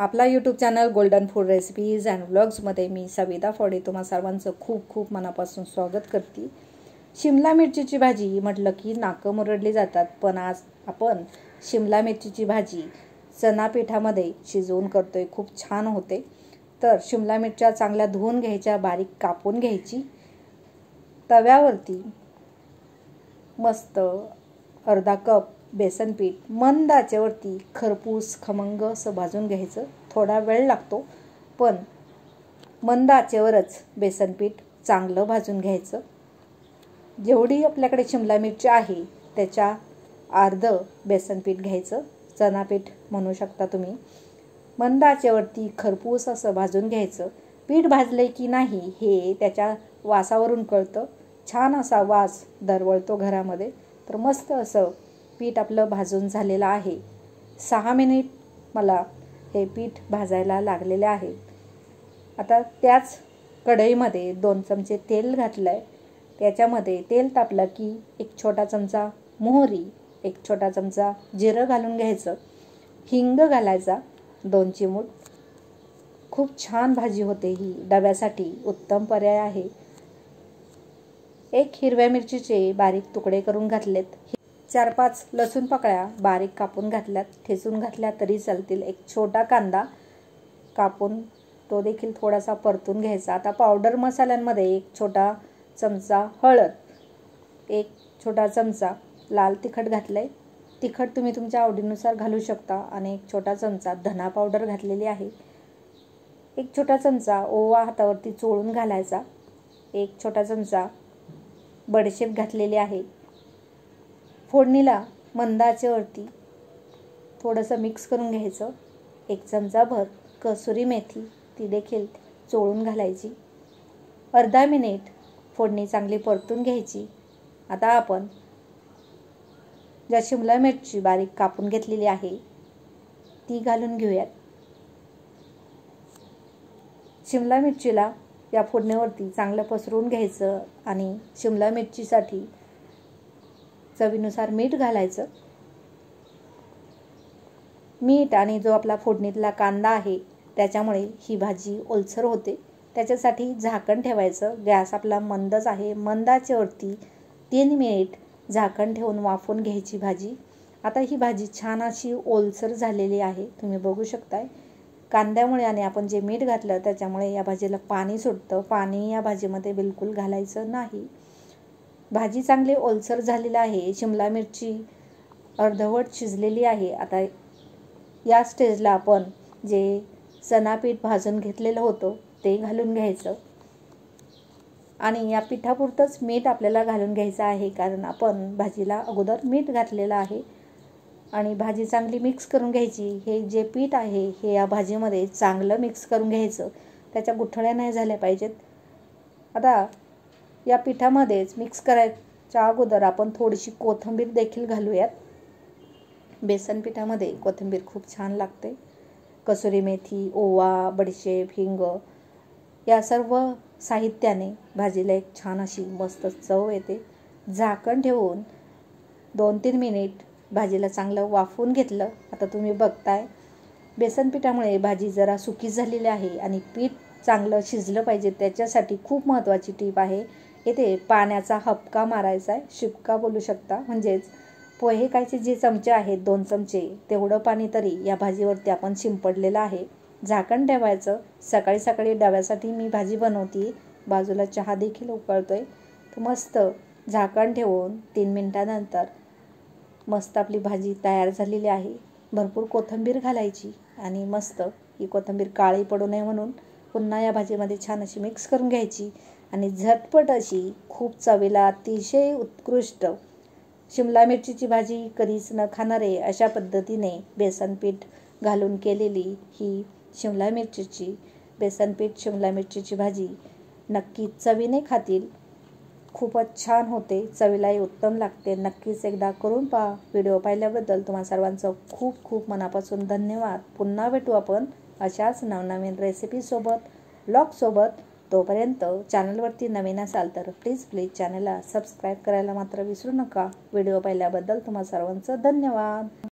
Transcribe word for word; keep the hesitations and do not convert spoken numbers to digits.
आपला YouTube channel golden food recipes and व्लॉग्समध्ये मी सविता फोडे तुम्हा सर्वांचं खूप खूप मनापासून स्वागत करते। शिमला मिरचीची भाजी म्हटलं की नाकं मुरडली जातात, पण आज आपण शिमला मिरचीची भाजी चणा पिठामध्ये शिजवून करतोय। खूप छान होते। तर शिमला मिरच्या चांगल्या धुवून घ्यायच्या, बारीक कापून घ्यायची। तव्यावरती मस्त अर्धा कप बेसन पीठ मंद आचेवरती खरपूस खमंग असं भाजून घ्यायचं। थोडा वेळ लागतो, पण मंद आचेवरच बेसन पीठ चांगलं भाजून घ्यायचं। जेवढी आपल्याकडे शिमला मिरची आहे त्याच्या अर्ध बेसन पीठ घ्यायचं, चणा पीठ म्हणू शकता तुम्ही। मंद आचेवरती खरपूस असं भाजून घ्यायचं। पीठ भाजले की नाही हे त्याच्या वासावरून कळतं। छान असा वास दरवळतो घरामध्ये। तर मस्त असं पीठ आपलं भाजून झालेलं आहे। सहा मिनिट मला हे पीठ भाजायला लागलेले आहे। आता त्याच कढईमध्ये दोन चमचे तेल घातलंय। त्याच्यामध्ये तेल तापलं की एक छोटा चमचा मोहरी, एक छोटा चमचा जिरं घालून घ्यायचं। हिंग घालायचा दोन चिमूट। खूप छान भाजी होते ही, डब्यासाठी उत्तम पर्याय आहे। एक हिरव्या मिरचीचे बारीक तुकडे करून घातलेत। चार पाच लसूण पाकळ्या बारीक कापून घातल्यात, ठेचून घातल्या तरी चालतील। एक छोटा कांदा कापून तो देखील थोडासा परतून घ्यायचा। आता पावडर मसाल्यांमध्ये एक छोटा चमचा हळद, एक छोटा चमचा लाल तिखट घातलंय। तिखट तुम्ही तुमच्या आवडीनुसार घालू शकता। आणि एक छोटा चमचा धना पावडर घातलेली आहे। एक छोटा चमचा ओवा हातावरती चोळून घालायचा। एक छोटा चमचा बडीशेप घातलेली आहे। फोडणीला मंद आचेवरती थोडंसं मिक्स करून घ्यायचं। एक चमचाभर कसुरी मेथी ती देखील चोळून घालायची। अर्धा मिनिट फोडणी चांगली परतून घ्यायची। आता आपण ज्या शिमला मिरची बारीक कापून घेतलेली आहे ती घालून घेऊयात। शिमला मिरचीला या फोडणीवरती चांगलं पसरवून घ्यायचं आणि शिमला मिरचीसाठी चवीनुसार मीठ घालायचं। मीठ आणि जो आपला फोडणीतला कांदा आहे त्याच्यामुळे ही भाजी ओलसर होते। त्याच्यासाठी झाकण ठेवायचं। गॅस आपला मंदच आहे। मंद आचेवरती तीन मिनिट झाकण ठेवून वाफवून घ्यायची भाजी। आता ही भाजी छान अशी ओलसर झालेली आहे, तुम्ही बघू शकताय। कांद्यामुळे आणि आपण जे मीठ घातलं त्याच्यामुळे या भाजीला पाणी सुटतं। पाणी या भाजीमध्ये बिलकुल घालायचं नाही। भाजी चांगली ओलसर झालेली आहे। शिमला मिरची अर्धवट शिजलेली आहे। आता या स्टेजला आपण जे चणा पीठ भाजून घेतलेलं होतं ते घालून घ्यायचं। आणि या पिठापुरतंच मीठ आपल्याला घालून घ्यायचं आहे, कारण आपण भाजीला अगोदर मीठ घातलेलं आहे। आणि भाजी चांगली मिक्स करून घ्यायची। हे जे पीठ आहे हे या भाजीमध्ये चांगलं मिक्स करून घ्यायचं। त्याच्या गुठळ्या नाही झाल्या पाहिजेत। आता या पिठामध्येच मिक्स करायच्या अगोदर आपण थोडीशी कोथिंबीर देखील घालूयात। बेसन पिठामध्ये कोथिंबीर खूप छान लागते। कसुरी मेथी, ओवा, बडीशेप, हिंग या सर्व साहित्याने भाजीला एक छान अशी मस्त चव येते। झाकण ठेवून दोन तीन मिनिट भाजीला चांगलं वाफवून घेतलं। आता तुम्ही बघताय बेसन पिठामुळे भाजी जरा सुकी झालेली आहे आणि पीठ चांगलं शिजलं पाहिजे, त्याच्यासाठी खूप महत्त्वाची टीप आहे। येथे पाण्याचा हपका मारायचा आहे, शिपका बोलू शकता। म्हणजेच पोहे खायचे जे चमचे आहेत दोन चमचे तेवढं पाणी तरी या भाजीवरती आपण शिंपडलेलं आहे। झाकण ठेवायचं। सकाळी सकाळी डब्यासाठी मी भाजी बनवते, बाजूला चहा देखील उकळतोय। तर मस्त झाकण ठेवून तीन मिनिटानंतर मस्त आपली भाजी तयार झालेली आहे। भरपूर कोथिंबीर घालायची आणि मस्त ही कोथिंबीर काळी पडू नये म्हणून पुन्हा या भाजीमध्ये छान अशी मिक्स करून घ्यायची। आणि झटपट अशी खूप चवीला अतिशय उत्कृष्ट शिमला मिरचीची भाजी कधीच न खाणारे अशा पद्धतीने बेसन पीठ घालून केलेली ही शिमला मिरचीची बेसन पीठ शिमला मिरचीची भाजी नक्की चवीने खातील। खूपच छान होते, चवीलाही उत्तम लागते। नक्कीच एकदा करून पहा। व्हिडिओ पाहिल्याबद्दल तुम्हा सर्वांचं खूप खूप मनापासून धन्यवाद। पुन्हा भेटू आपण अशाच नवनवीन रेसिपीसोबत, ब्लॉगसोबत। तोपर्यंत चॅनलवरती नवीन असाल तर प्लीज प्लीज चॅनलला सबस्क्राईब करायला मात्र विसरू नका। व्हिडिओ पाहिल्याबद्दल तुम्हा सर्वांचं धन्यवाद।